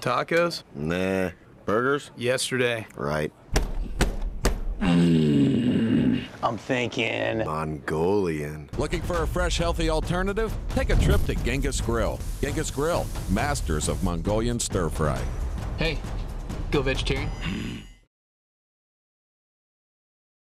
Tacos? Nah. Burgers? Yesterday. Right. I'm thinking Mongolian. Looking for a fresh, healthy alternative? Take a trip to Genghis Grill. Genghis Grill, masters of Mongolian stir fry. Hey, go vegetarian.